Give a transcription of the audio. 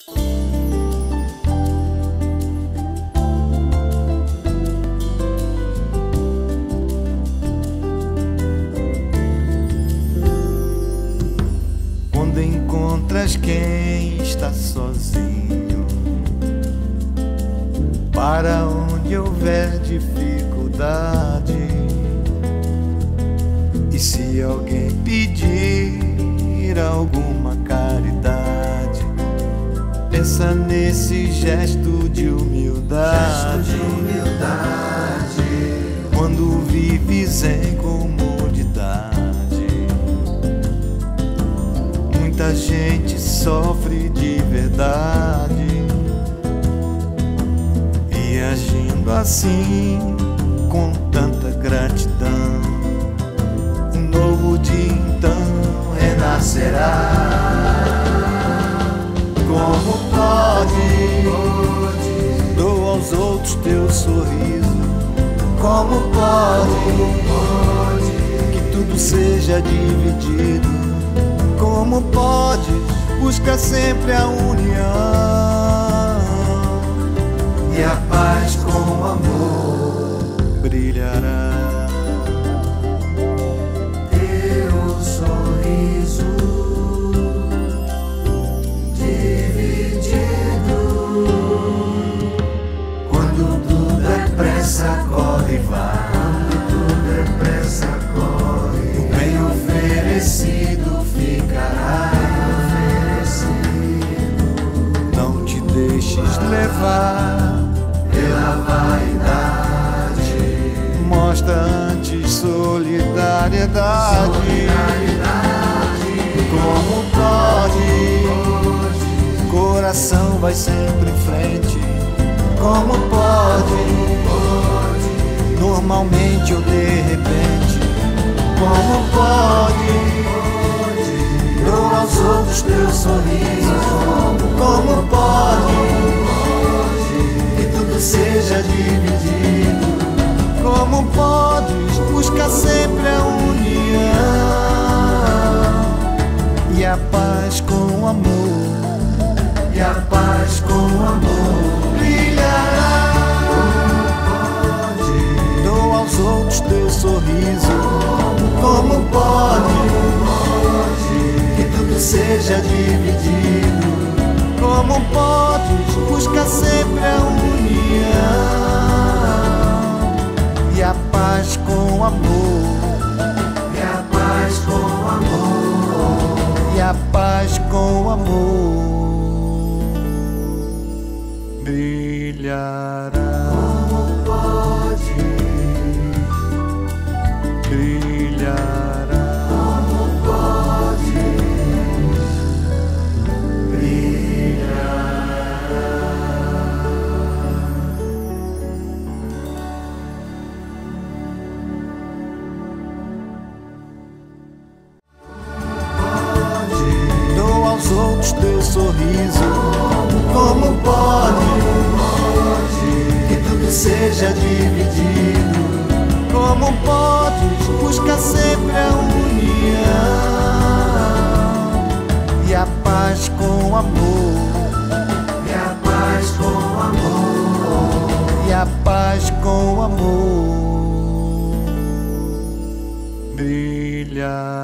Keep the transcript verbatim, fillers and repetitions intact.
Quando encontras quem está sozinho, para onde houver dificuldade, e se alguém pedir alguma caridade, pensa nesse gesto de humildade. Gesto de humildade. Quando vives em comodidade, muita gente sofre de verdade, e agindo assim, com tanta gratidão, um novo dia então renascerá. Como pode, dou aos outros teu sorriso. Como pode, que tudo seja dividido. Como pode, busca sempre a união e a paz com o amor brilhará. Teu sorriso dividido, quando tudo é pressa, corre e vai. Quando tudo é pressa, corre. O bem oferecido ficará oferecido. Não te deixes levar pela vaidade, mostra antes solidariedade. solidariedade. Como pode, coração vai sempre em frente. Como pode, normalmente ou de repente. Como pode, dou aos outros teu sorriso. Como pode, que tudo seja dividido. Como podes, busca sempre a união e a paz com o amor. E a paz com o amor Brilhará. Dou aos outros teu sorriso. Como pode, que tudo seja dividido. Como podes, busca sempre a união e a paz com o amor. E a paz com o amor E a paz com o amor brilhará. Como pode, Brilhará. como pode Dou aos outros teu sorriso. Como pode, que tudo seja dividido. Como podes, busca sempre a união e a paz com o amor. E a paz com o amor E a paz com o amor brilhará.